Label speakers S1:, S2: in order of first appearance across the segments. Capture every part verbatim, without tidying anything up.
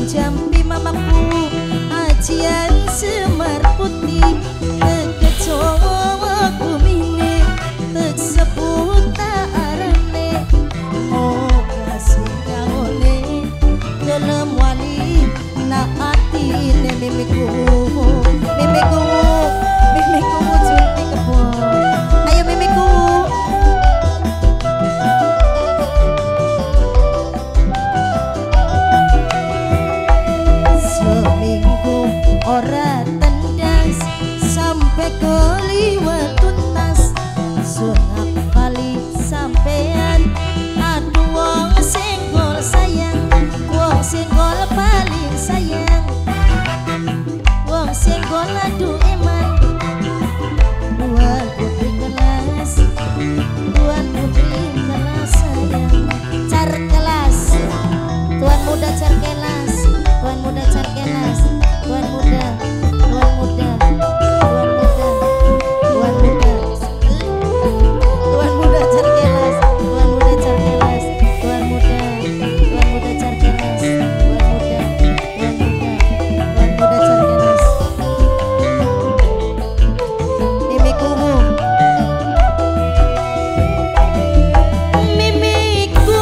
S1: jampi mamaku ajian semar putih kekecoa kumine tersebut tak arane oh kasih kangone dalam wali nak hati ne mimiku mimiku mimiku junti kebon ayo mimiku ora tendas sampai keliwat tuntas sunap kali sampean aduh wong senggol sayang wong senggol paling sayang wong senggol aduh eman tuan putri kelas tuan putri kelas sayang car kelas tuan muda car kelas tuan muda car kelas tuan muda, tuan muda, tuan muda, tuan muda, tuan muda cerkelas, tuan muda cerkelas, tuan muda, tuan muda cerkelas, tuan muda, tuan muda, tuan muda cerkelas. Mimiku, mimiku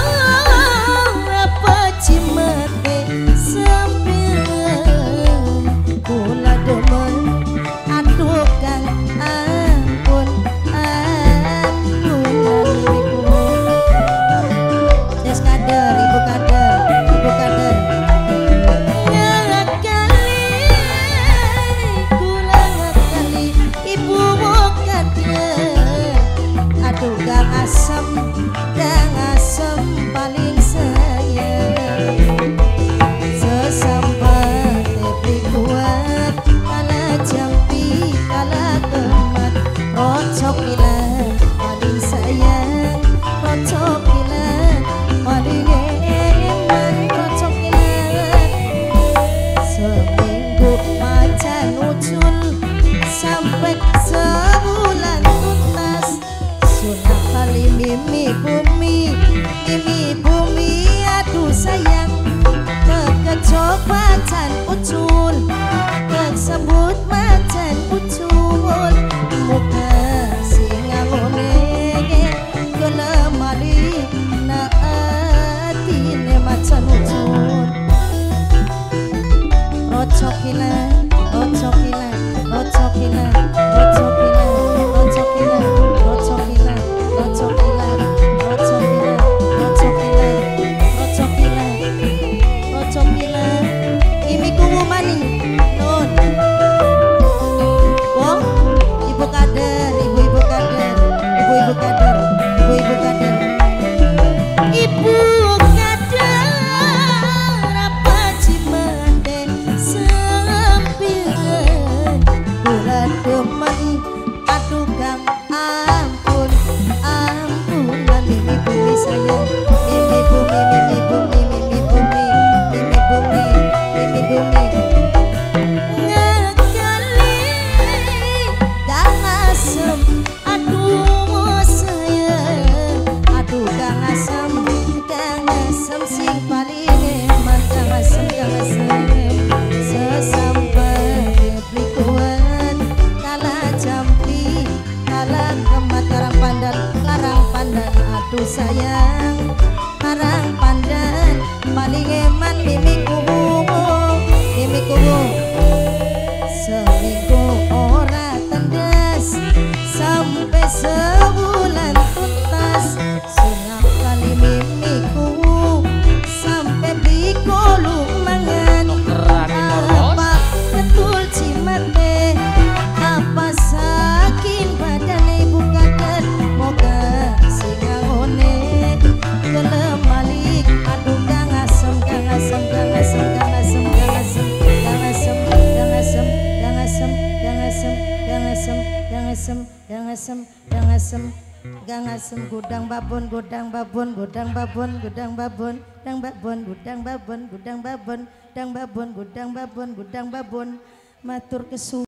S1: apa cimate sampai kula demen aduh kan ampun ampun mimiku des kader ibu kader ibu kader ngakali kula ngakali ibu kader aduh kang asem kang asem paling sayang sesampai tepi kuat kala jampi kala temat rocok ilang paling sayang rocok ilang paling eman rocok ilang seminggu macan ucul sampai sebulan tuntas sunah kali mimi bumi mimi bumi aduh sayang kekecok macan ucul tersebut macan ucul muka singa ngone kelemali na atine macan ucul rocok ilang rocok ilang rocok ilang rocok ilang rocok ilang rocok ilang rocok ilang rocok ilang rocok ilang rocok ilang rocok ilang mimiku mani non wong ibu kader ibu-ibu kader ibu-ibu kader ibu-ibu kader ibu kader apa cimande sampian kula demen aduh kang ampun ampunan mimi bumi sayang mimi bumi mimi bumi mimi bumi mimi bumi mimi bumi ngakali kang asem aduh sayang aduh kang asem kang asem sing paling eman kang asem kang asem sesampai beli kuat kala jampi kala kemat karang pandan karang pandan aduh sayang karang pandan paling eman mimiku mimiku seminggu ora tendas sampai sebulan tuntas sunap kali mimiku sampai bikolu mangan apa betul cimate apa saking badan ibu kader moga singa ngone kelemali aduh kang asem kang asem kang asem kang asem kang asem kang asem kang asem kang asem kang asem kang asem kang asem kang asem kang asem gang asem gudang babon gudang babon gudang babon gudang babon gudang babon gudang babon gudang babon gudang babon gudang babon gudang babon matur kesu